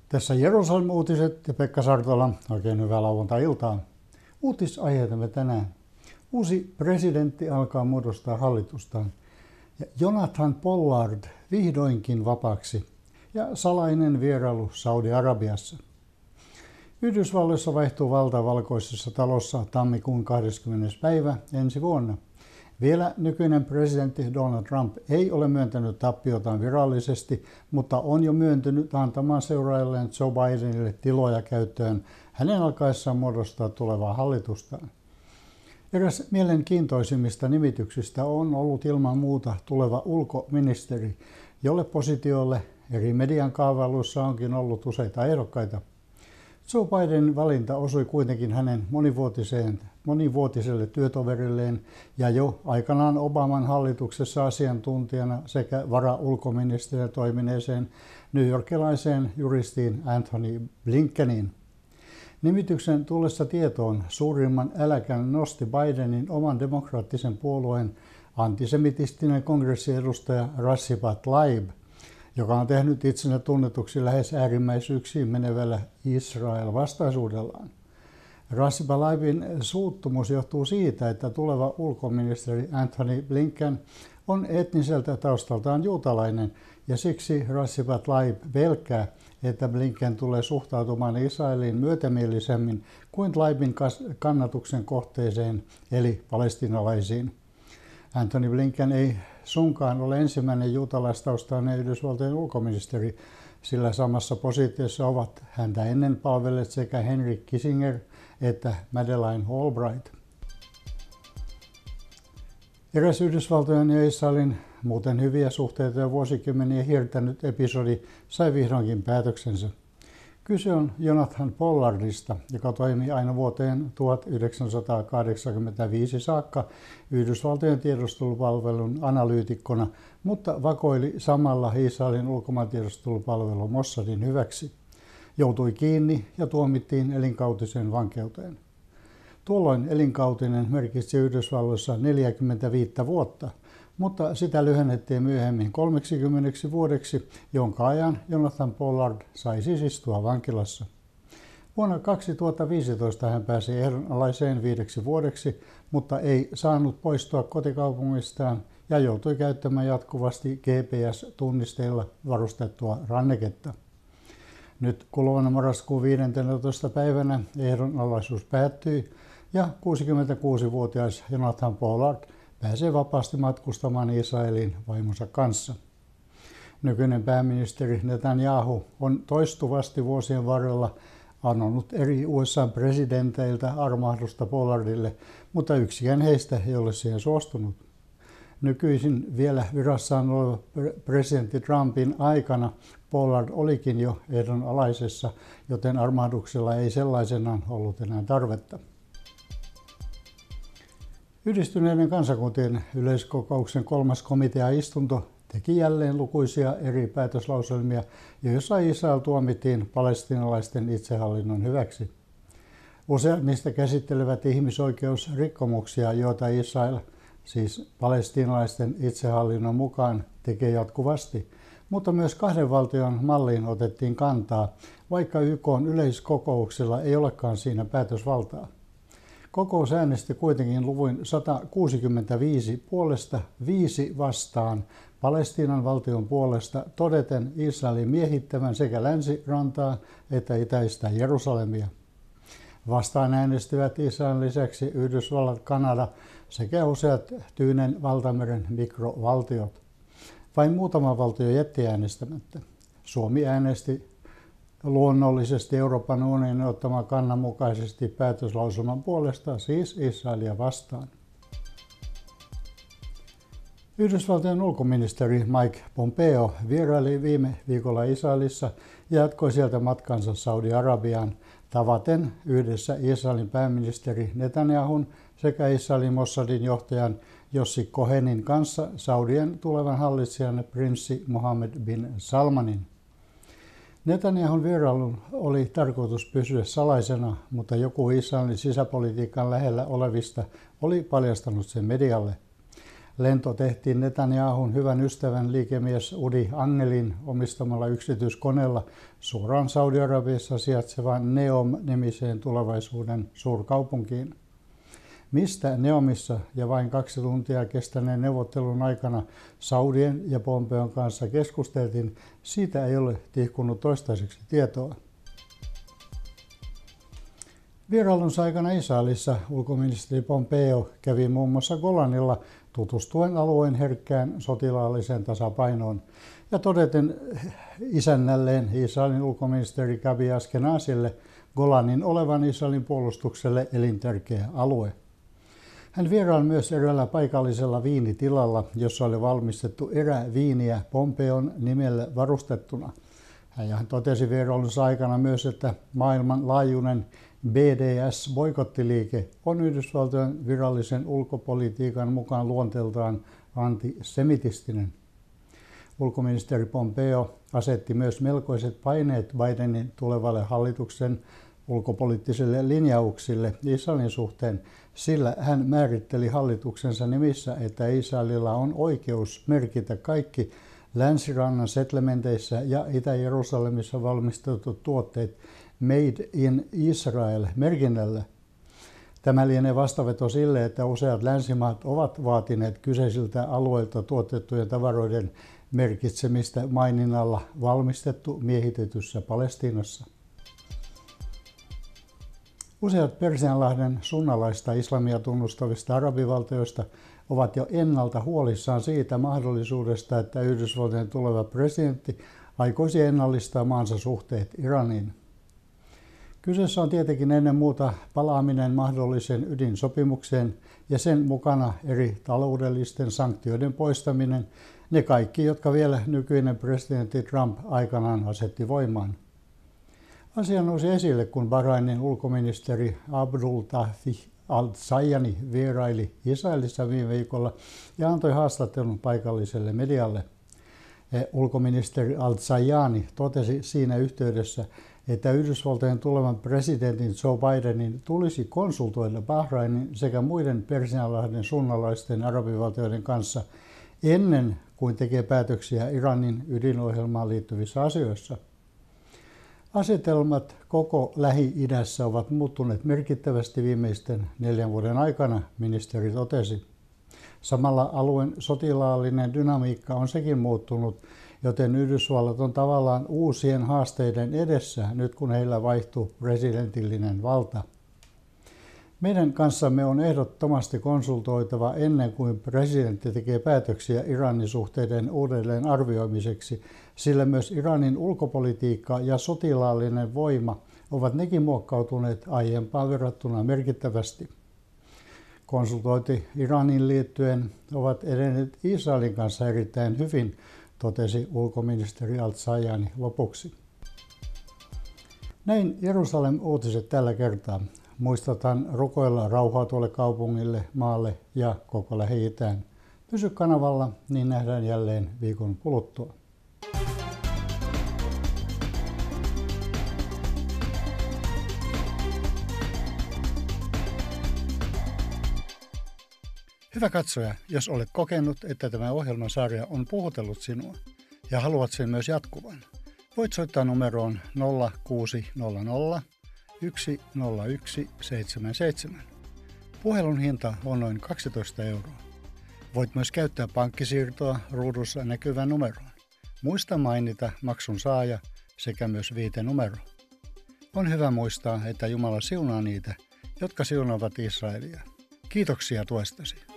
Tässä Jerusalem-uutiset ja Pekka Sartola. Oikein hyvää lauantai-iltaa. Uutisaiheitamme tänään. Uusi presidentti alkaa muodostaa hallitustaan. Ja Jonathan Pollard vihdoinkin vapaaksi. Ja salainen vierailu Saudi-Arabiassa. Yhdysvalloissa vaihtuu valta Valkoisessa talossa tammikuun 20. päivä ensi vuonna. Vielä nykyinen presidentti Donald Trump ei ole myöntänyt tappiotaan virallisesti, mutta on jo myöntynyt antamaan seuraajalleen Joe Bidenille tiloja käyttöön hänen alkaessaan muodostaa tulevaa hallitustaan. Eräs mielenkiintoisimmista nimityksistä on ollut ilman muuta tuleva ulkoministeri, jolle positiolle eri median kaavailuissa onkin ollut useita ehdokkaita. Joe Bidenin valinta osui kuitenkin hänen monivuotiselle työtoverilleen ja jo aikanaan Obaman hallituksessa asiantuntijana sekä varaulkoministerinä toimineeseen newyorkilaiseen juristiin Antony Blinkeniin. Nimityksen tullessa tietoon suurimman äläkän nosti Bidenin oman demokraattisen puolueen antisemitistinen kongressiedustaja Rassibat Tlaib, joka on tehnyt itsensä tunnetuksi lähes äärimmäisyyksiin menevällä Israel-vastaisuudellaan. Rassibat Tlaibin suuttumus johtuu siitä, että tuleva ulkoministeri Antony Blinken on etniseltä taustaltaan juutalainen, ja siksi Rassibat Tlaib pelkää, että Blinken tulee suhtautumaan Israeliin myötämielisemmin kuin Tlaibin kannatuksen kohteeseen, eli palestiinalaisiin. Antony Blinken ei suinkaan ole ensimmäinen juutalaistaustainen Yhdysvaltojen ulkoministeri, sillä samassa positiossa ovat häntä ennen palvelleet sekä Henry Kissinger että Madeleine Albright. Eräs Yhdysvaltojen ja Israelin muuten hyviä suhteita ja vuosikymmeniä hiertänyt episodi sai vihdoinkin päätöksensä. Kyse on Jonathan Pollardista, joka toimi aina vuoteen 1985 saakka Yhdysvaltojen tiedustelupalvelun analyytikkona, mutta vakoili samalla Israelin ulkomaantiedustelupalvelu Mossadin hyväksi. Joutui kiinni ja tuomittiin elinkautiseen vankeuteen. Tuolloin elinkautinen merkitsi Yhdysvalloissa 45 vuotta, mutta sitä lyhennettiin myöhemmin 30 vuodeksi, jonka ajan Jonathan Pollard sai siis istua vankilassa. Vuonna 2015 hän pääsi ehdonalaiseen 5 vuodeksi, mutta ei saanut poistua kotikaupungistaan ja joutui käyttämään jatkuvasti GPS-tunnisteilla varustettua ranneketta. Nyt kuluvana marraskuun 15. päivänä ehdonalaisuus päättyi ja 66-vuotias Jonathan Pollard pääsee vapaasti matkustamaan Israeliin vaimonsa kanssa. Nykyinen pääministeri Netanyahu on toistuvasti vuosien varrella anonut eri USA-presidenteiltä armahdusta Pollardille, mutta yksikään heistä ei ole siihen suostunut. Nykyisin vielä virassaan oleva presidentti Trumpin aikana Pollard olikin jo ehdonalaisessa, joten armahduksella ei sellaisenaan ollut enää tarvetta. Yhdistyneiden kansakuntien yleiskokouksen 3. komiteaistunto teki jälleen lukuisia eri päätöslauselmia, joissa Israel tuomittiin palestiinalaisten itsehallinnon hyväksi. Useat niistä käsittelevät ihmisoikeusrikkomuksia, joita Israel, siis palestiinalaisten itsehallinnon mukaan, tekee jatkuvasti, mutta myös 2 valtion malliin otettiin kantaa, vaikka YK:n yleiskokouksella ei olekaan siinä päätösvaltaa. Kokous äänesti kuitenkin luvuin 165 puolesta 5 vastaan Palestiinan valtion puolesta todeten Israelin miehittävän sekä länsirantaa että itäistä Jerusalemia. Vastaan äänestivät Israelin lisäksi Yhdysvallat, Kanada sekä useat Tyynen valtameren mikrovaltiot. Vain muutama valtio jätti äänestämättä. Suomi äänesti luonnollisesti Euroopan unionin ottaman kannan mukaisesti päätöslauselman puolesta, siis Israelia vastaan. Yhdysvaltojen ulkoministeri Mike Pompeo vieraili viime viikolla Israelissa ja jatkoi sieltä matkansa Saudi-Arabiaan tavaten yhdessä Israelin pääministeri Netanyahun sekä Israelin Mossadin johtajan Yossi Cohenin kanssa Saudien tulevan hallitsijan prinssi Mohammed bin Salmanin. Netanyahun vierailun oli tarkoitus pysyä salaisena, mutta joku Israelin sisäpolitiikan lähellä olevista oli paljastanut sen medialle. Lento tehtiin Netanyahun hyvän ystävän liikemies Udi Angelin omistamalla yksityiskoneella suoraan Saudi-Arabiassa sijaitsevaan Neom-nimiseen tulevaisuuden suurkaupunkiin. Mistä Neomissa ja vain 2 tuntia kestäneen neuvottelun aikana Saudien ja Pompeon kanssa keskusteltiin, siitä ei ole tihkunut toistaiseksi tietoa. Vierailunsa aikana Israelissa ulkoministeri Pompeo kävi muun muassa Golanilla tutustuen alueen herkkään sotilaalliseen tasapainoon ja todeten isännälleen Israelin ulkoministeri Gabi Ashkenazille Golanin olevan Israelin puolustukselle elintärkeä alue. Hän vieraili myös eräällä paikallisella viinitilalla, jossa oli valmistettu eräviiniä Pompeon nimellä varustettuna. Hän totesi vierailunsa aikana myös, että maailmanlaajuinen BDS-boikottiliike on Yhdysvaltojen virallisen ulkopolitiikan mukaan luonteeltaan antisemitistinen. Ulkoministeri Pompeo asetti myös melkoiset paineet Bidenin tulevalle hallituksen ulkopoliittisille linjauksille Israelin suhteen, sillä hän määritteli hallituksensa nimissä, että Israelilla on oikeus merkitä kaikki Länsirannan settlementeissä ja Itä-Jerusalemissa valmistetut tuotteet Made in Israel -merkinnällä. Tämä lienee vastaveto sille, että useat länsimaat ovat vaatineet kyseisiltä alueilta tuotettujen tavaroiden merkitsemistä maininnalla valmistettu miehitetyssä Palestiinassa. Useat Persianlahden sunnalaista islamia tunnustavista arabivaltioista ovat jo ennalta huolissaan siitä mahdollisuudesta, että Yhdysvaltojen tuleva presidentti aikoisi ennallistaa maansa suhteet Iraniin. Kyseessä on tietenkin ennen muuta palaaminen mahdolliseen ydinsopimukseen ja sen mukana eri taloudellisten sanktioiden poistaminen, ne kaikki, jotka vielä nykyinen presidentti Trump aikanaan asetti voimaan. Asia nousi esille, kun Bahrainin ulkoministeri Abdul Tahfih al-Zayani vieraili Israelissa viime viikolla ja antoi haastattelun paikalliselle medialle. Ulkoministeri al-Zayani totesi siinä yhteydessä, että Yhdysvaltojen tulevan presidentin Joe Bidenin tulisi konsultoida Bahrainin sekä muiden Persianlahden sunnalaisten arabivaltioiden kanssa ennen kuin tekee päätöksiä Iranin ydinohjelmaan liittyvissä asioissa. Asetelmat koko Lähi-idässä ovat muuttuneet merkittävästi viimeisten 4 vuoden aikana, ministeri totesi. Samalla alueen sotilaallinen dynamiikka on sekin muuttunut, joten Yhdysvallat on tavallaan uusien haasteiden edessä nyt kun heillä vaihtuu presidentillinen valta. Meidän kanssamme on ehdottomasti konsultoitava ennen kuin presidentti tekee päätöksiä Iranin suhteiden uudelleen arvioimiseksi, sillä myös Iranin ulkopolitiikka ja sotilaallinen voima ovat nekin muokkautuneet aiempaan verrattuna merkittävästi. Konsultointi Iranin liittyen ovat edenneet Israelin kanssa erittäin hyvin, totesi ulkoministeri al-Zayani lopuksi. Näin Jerusalem-uutiset tällä kertaa. Muistetaan rukoilla rauhaa tuolle kaupungille, maalle ja koko Lähi-itään. Pysy kanavalla, niin nähdään jälleen viikon kuluttua. Hyvä katsoja, jos olet kokenut, että tämä ohjelmasarja on puhutellut sinua ja haluat sen myös jatkuvan, voit soittaa numeroon 0600 10177. Puhelun hinta on noin 12 €. Voit myös käyttää pankkisiirtoa ruudussa näkyvän numeroon. Muista mainita maksun saaja sekä myös viitenumero. On hyvä muistaa, että Jumala siunaa niitä, jotka siunaavat Israelia. Kiitoksia tuestasi.